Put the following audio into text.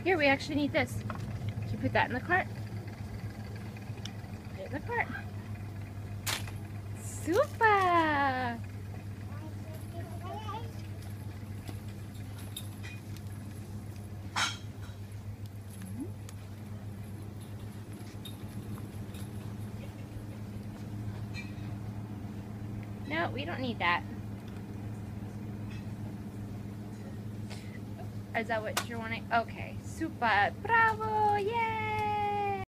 Here, we actually need this. Can you put that in the cart? Put it in the cart. Super! No, we don't need that. Is that what you're wanting? Okay, super, bravo, yay!